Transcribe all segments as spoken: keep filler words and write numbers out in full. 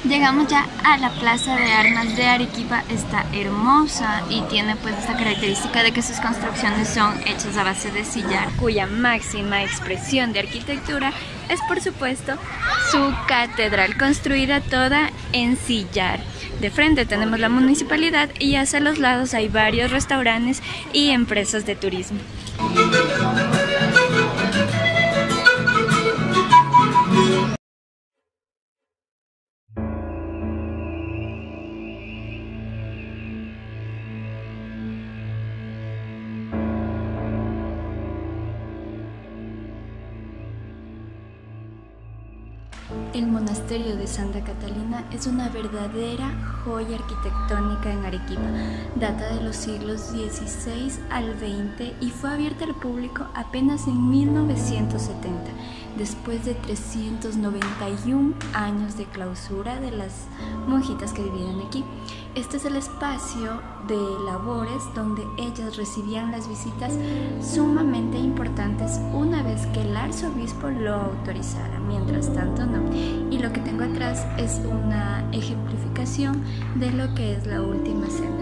Llegamos ya a la Plaza de Armas de Arequipa. Está hermosa y tiene pues esta característica de que sus construcciones son hechas a base de sillar, cuya máxima expresión de arquitectura es por supuesto su catedral, construida toda en sillar. De frente tenemos la municipalidad y hacia los lados hay varios restaurantes y empresas de turismo. El monasterio de Santa Catalina es una verdadera joya arquitectónica en Arequipa. Data de los siglos dieciséis al veinte y fue abierta al público apenas en mil novecientos setenta, después de trescientos noventa y un años de clausura de las monjitas que vivían aquí. Este es el espacio de labores donde ellas recibían las visitas sumamente importantes una vez que el arzobispo lo autorizara, mientras tanto no. Y lo que tengo atrás es una ejemplificación de lo que es la Última Cena.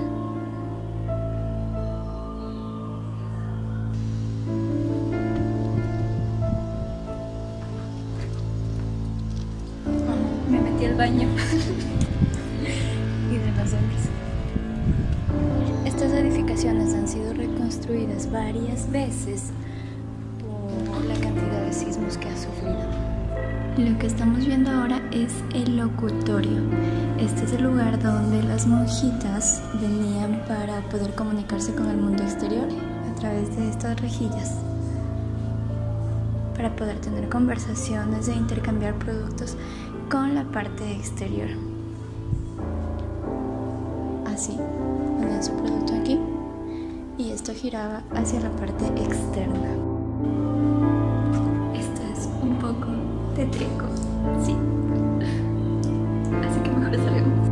Me metí al baño. Y de los hombres. Estas edificaciones han sido reconstruidas varias veces por la cantidad de sismos que ha sufrido. Lo que estamos viendo ahora es el locutorio. Este es el lugar donde las monjitas venían para poder comunicarse con el mundo exterior a través de estas rejillas, para poder tener conversaciones e intercambiar productos con la parte exterior. Así, ponían su producto aquí y esto giraba hacia la parte externa. Esto es un poco tétrico, sí. Así que mejor salgamos.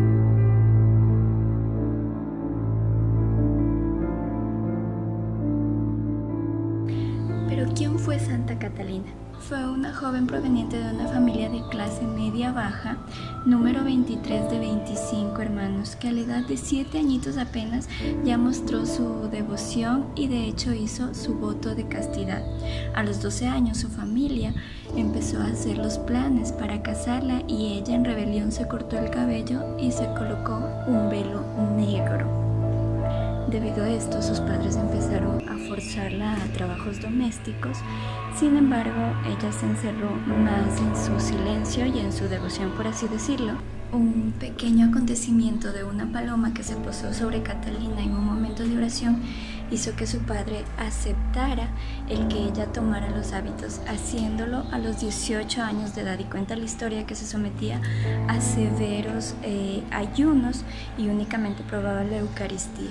Pero ¿quién fue Santa Catalina? Fue una joven proveniente de una familia de clase media-baja, número veintitrés de veinticinco hermanos, que a la edad de siete añitos apenas ya mostró su devoción y de hecho hizo su voto de castidad. A los doce años su familia empezó a hacer los planes para casarla y ella en rebelión se cortó el cabello y se colocó un velo negro. Debido a esto, sus padres empezaron a forzarla a trabajos domésticos. Sin embargo, ella se encerró más en su silencio y en su devoción, por así decirlo. Un pequeño acontecimiento de una paloma que se posó sobre Catalina en un momento de oración hizo que su padre aceptara el que ella tomara los hábitos, haciéndolo a los dieciocho años de edad, y cuenta la historia que se sometía a severos eh, ayunos y únicamente probaba la Eucaristía.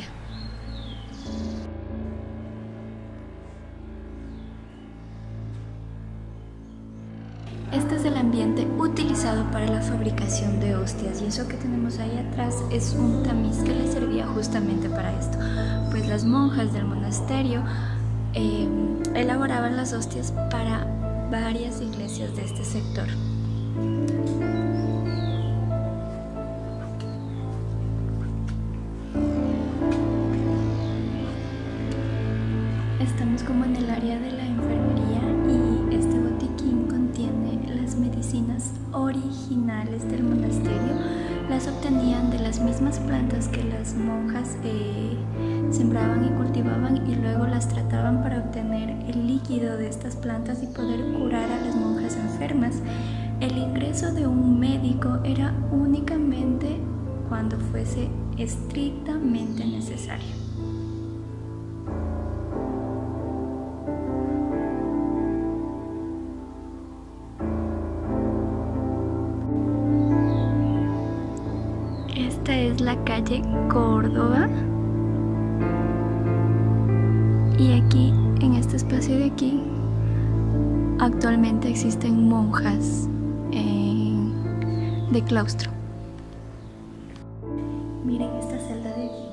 Este es el ambiente utilizado para la fabricación de hostias, y eso que tenemos ahí atrás es un tamiz que le servía justamente para esto, pues las monjas del monasterio eh, elaboraban las hostias para varias iglesias de este sector. Estamos como en el área de la enfermería y este botiquín contiene las medicinas originales del monasterio. Las obtenían de las mismas plantas que las monjas eh, sembraban y cultivaban, y luego las trataban para obtener el líquido de estas plantas y poder curar a las monjas enfermas. El ingreso de un médico era únicamente cuando fuese estrictamente necesario. Esta es la calle Córdoba y aquí, en este espacio de aquí, actualmente existen monjas eh, de claustro. Miren esta celda de aquí.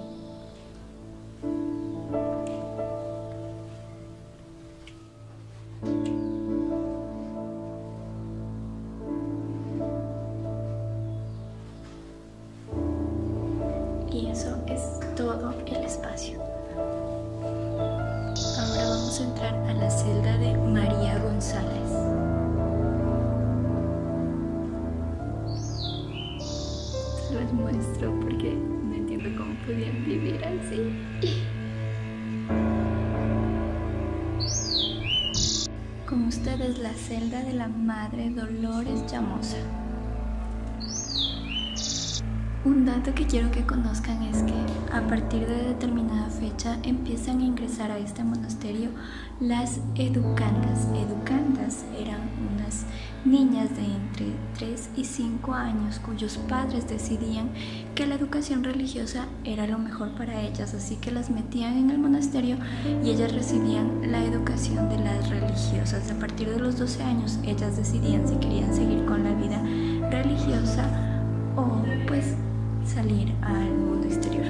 todo el espacio. Ahora vamos a entrar a la celda de María González. Se los muestro porque no entiendo cómo podían vivir así. Con ustedes la celda de la Madre Dolores Llamosa. Un dato que quiero que conozcan es que a partir de determinada fecha empiezan a ingresar a este monasterio las educandas. Educandas eran unas niñas de entre tres y cinco años cuyos padres decidían que la educación religiosa era lo mejor para ellas, así que las metían en el monasterio y ellas recibían la educación de las religiosas. A partir de los doce años ellas decidían si querían seguir con la vida religiosa o pues salir al mundo exterior.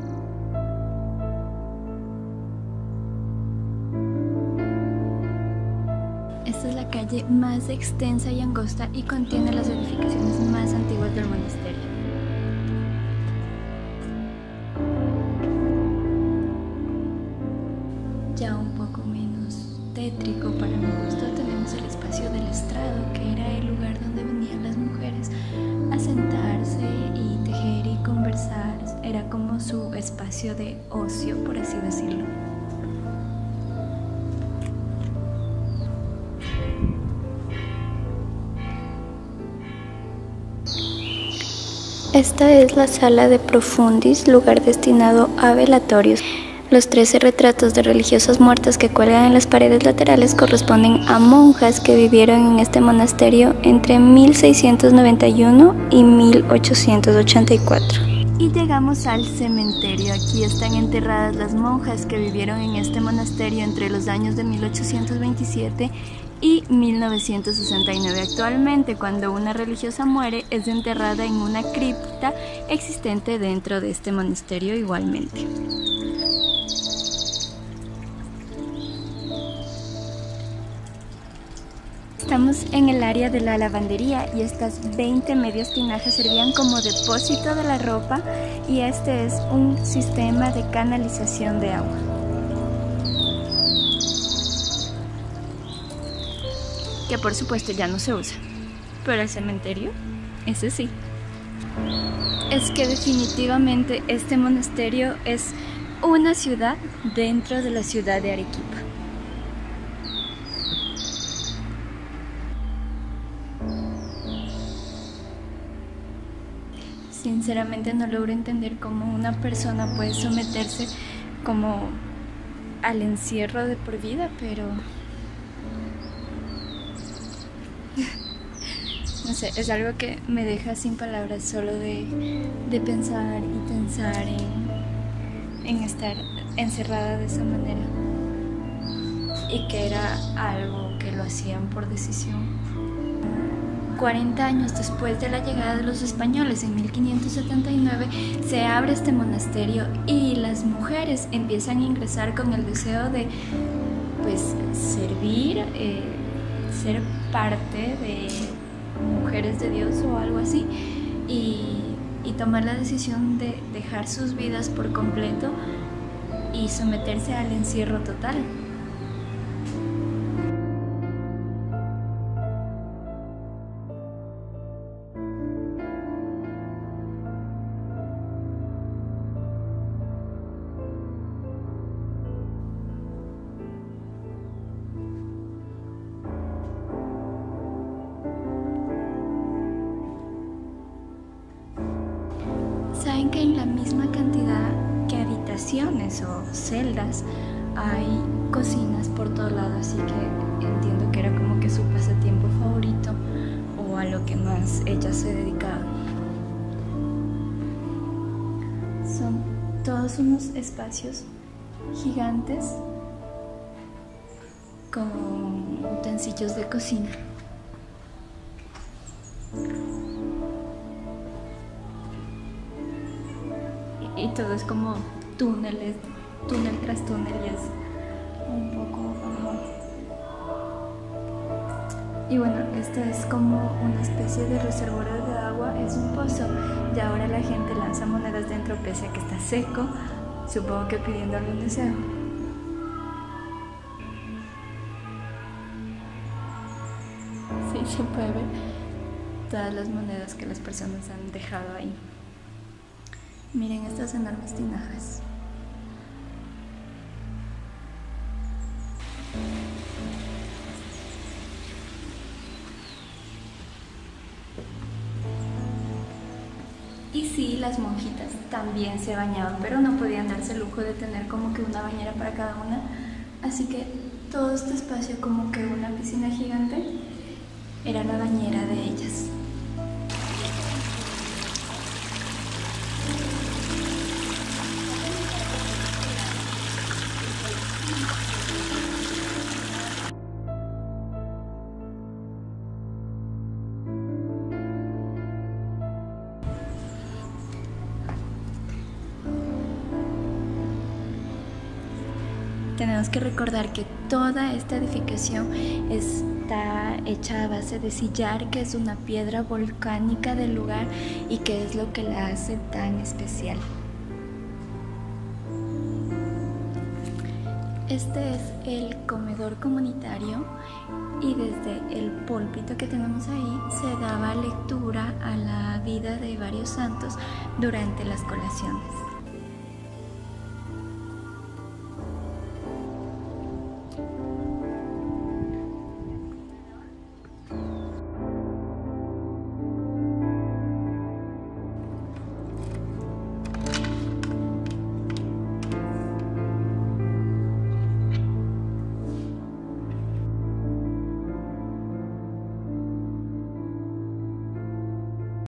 Esta es la calle más extensa y angosta y contiene las edificaciones más antiguas del monasterio. Ya un poco menos tétrico para mi gusto tenemos el espacio del estrado, que era el lugar donde venían las mujeres a sentarse y tejer y conversar. Era como su espacio de ocio, por así decirlo. Esta es la sala de profundis, lugar destinado a velatorios. Los trece retratos de religiosas muertas que cuelgan en las paredes laterales corresponden a monjas que vivieron en este monasterio entre mil seiscientos noventa y uno y mil ochocientos ochenta y cuatro. Y llegamos al cementerio. Aquí están enterradas las monjas que vivieron en este monasterio entre los años de mil ochocientos veintisiete y mil novecientos sesenta y nueve. Actualmente, cuando una religiosa muere, es enterrada en una cripta existente dentro de este monasterio igualmente. Estamos en el área de la lavandería y estas veinte medias tinajas servían como depósito de la ropa, y este es un sistema de canalización de agua. Que por supuesto ya no se usa, pero el cementerio, ese sí. Es que definitivamente este monasterio es una ciudad dentro de la ciudad de Arequipa. Sinceramente no logro entender cómo una persona puede someterse como al encierro de por vida, pero no sé, es algo que me deja sin palabras solo de, de pensar y pensar en, en estar encerrada de esa manera, y que era algo que lo hacían por decisión. cuarenta años después de la llegada de los españoles en mil quinientos setenta y nueve se abre este monasterio y las mujeres empiezan a ingresar con el deseo de pues servir, eh, ser parte de mujeres de Dios o algo así, y, y tomar la decisión de dejar sus vidas por completo y someterse al encierro total. Saben que en la misma cantidad que habitaciones o celdas hay cocinas por todo lado, así que entiendo que era como que su pasatiempo favorito o a lo que más ella se dedicaba. Son todos unos espacios gigantes con utensilios de cocina. Y todo es como túneles, túnel tras túnel, y es un poco... Uh, y bueno, esto es como una especie de reservorio de agua, es un pozo, y ahora la gente lanza monedas dentro pese a que está seco, supongo que pidiendo algún deseo. Sí, se puede ver todas las monedas que las personas han dejado ahí. Miren estas enormes tinajas. Y sí, las monjitas también se bañaban, pero no podían darse el lujo de tener como que una bañera para cada una. Así que todo este espacio, como que una piscina gigante, era la bañera de ellas. Tenemos que recordar que toda esta edificación está hecha a base de sillar, que es una piedra volcánica del lugar y que es lo que la hace tan especial. Este es el comedor comunitario y desde el púlpito que tenemos ahí se daba lectura a la vida de varios santos durante las colaciones.